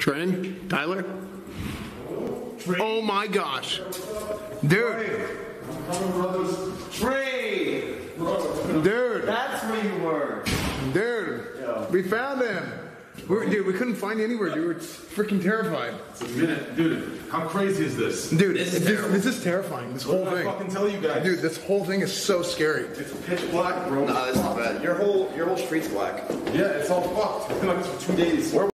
Tren? Tyler? Oh my gosh. Dude. Trey! Dude. That's where you were. Dude. Yo. We found them. Dude, we couldn't find you anywhere, dude. We're freaking terrified. It's a minute. Dude, how crazy is this? Dude, this is terrifying. This whole What did I thing. fucking tell you guys? Dude, this whole thing is so scary. It's pitch black, bro. Nah, that's not bad. Your whole street's black. Yeah, it's all fucked. It's been like this for 2 days.